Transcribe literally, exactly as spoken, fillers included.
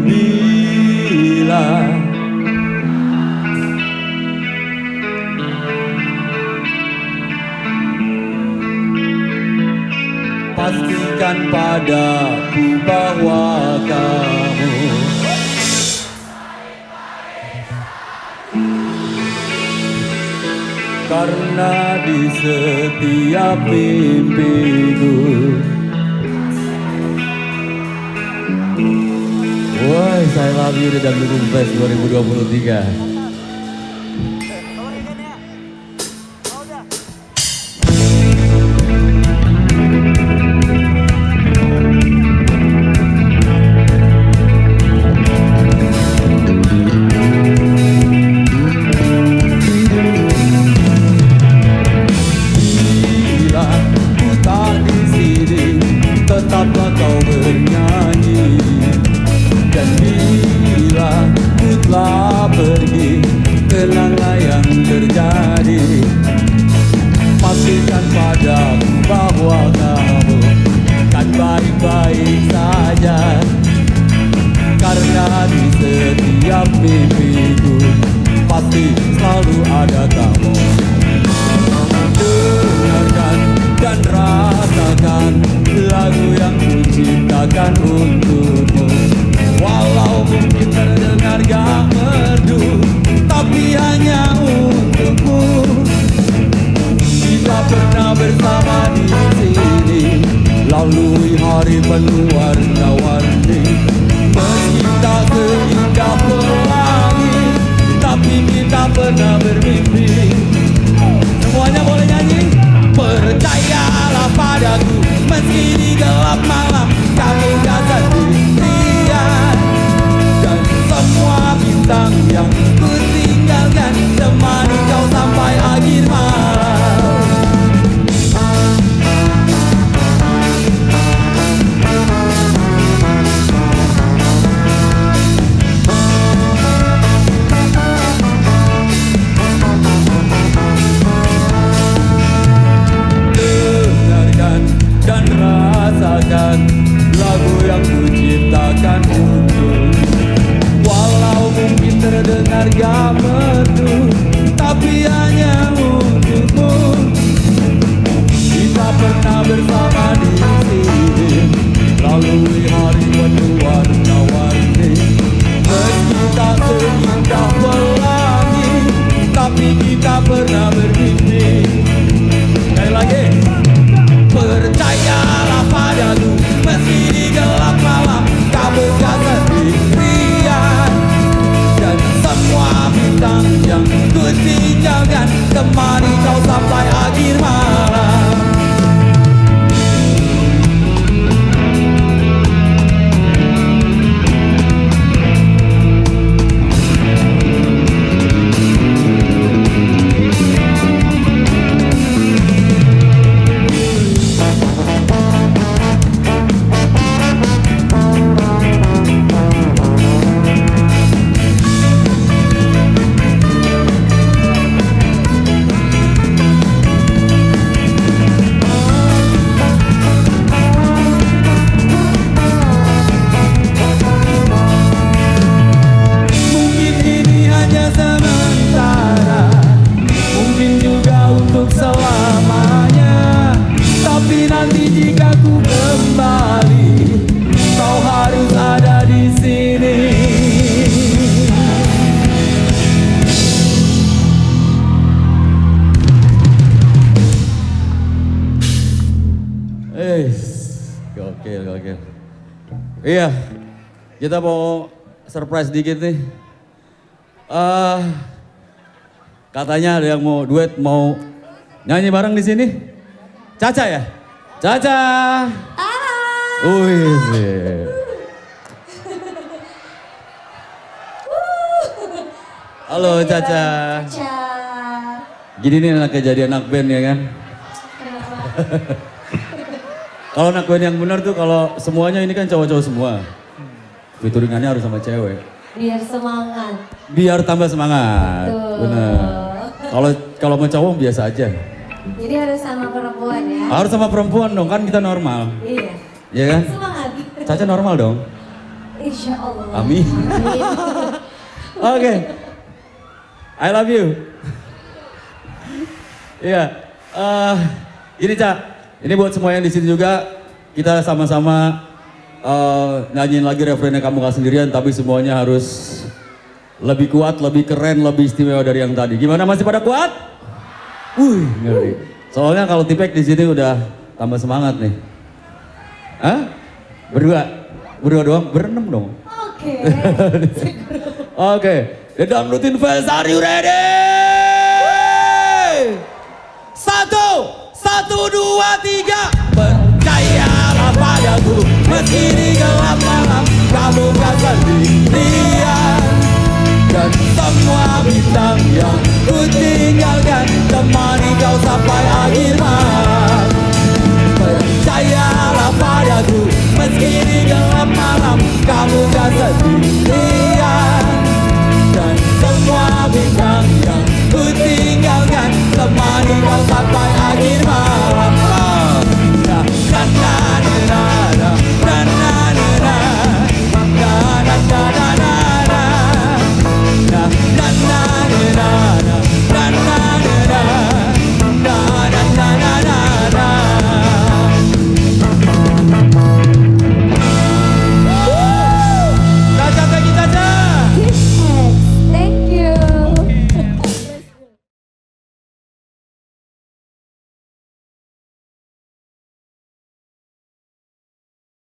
bila pastikan padaku bahwa kamu karena di setiap mimpiku. Woi, saya love you dan dukung Fest dua ribu dua puluh tiga. Tetaplah kau bernyanyi, dan bila ku telah pergi, tenanglah yang terjadi. Pastikan padaku bahwa kamu kan baik-baik saja, karena di setiap mimpiku pasti selalu ada kamu. Dengarkan dan rasakan lagu yang kuciptakan untukmu. Walau mungkin terdengar gak merdu, tapi hanya untukmu. Kita pernah bersama di sini, lalui hari penuh warna-warni. Meski tak seindah pelangi, tapi kita pernah bermimpi. Semuanya boleh nyanyi? Percayalah padaku, meski di gelap malam kamu gak sendirian. Dan semua bintang yang ku tinggalkan temani kau sampai akhir malam. Dan rasakan lagu yang kuciptakan untuk. Walau mungkin terdengar gak merdu, tapi hanya untukmu. Kita pernah bersama di sini, lalui hari penuh warna-warni. Meski tak seindah pelangi, tapi kita pernah bermimpi. Sekali lagi. Percayalah padaku, meski di gelap malam kamu gak sendirian. Dan semua bintang yang ku tinggalkan temani kau sampai akhir malam. Iya, kita mau surprise dikit nih. Uh, katanya ada yang mau duet, mau nyanyi bareng di sini. Caca ya? Caca. Wih. Halo Caca. Caca. Gini nih anaknya jadi anak band ya kan? Kalau anak band yang benar tuh kalau semuanya ini kan cowok-cowok semua. Featuringannya harus sama cewek. Biar semangat. Biar tambah semangat. Betul. Bener. Kalau kalau mau cowok biasa aja. Jadi harus sama perempuan ya? Harus sama perempuan dong, kan kita normal. Iya. Iya kan? Semangat. Caca normal dong? Insya Allah. Amin. Oke, okay. I love you. Iya, uh, ini Cak, ini buat semua yang di sini juga, kita sama-sama uh, nyanyiin lagi refrennya Kamu Gak Sendirian, tapi semuanya harus lebih kuat, lebih keren, lebih istimewa dari yang tadi. Gimana, masih pada kuat? Wih, ngeri. Soalnya kalau Tipek di sini udah tambah semangat nih. Hah? Berdua? Berdua doang? Berenam dong? Oke. Oke, The Dangdutin Fans, are you ready? Satu, satu, dua, tiga. Percayalah padaku, meski di gelap malam kamu gak sendirian. Dan semua bintang yang ku tinggalkan temani kau sampai akhir malam. Percayalah padaku, meski di gelap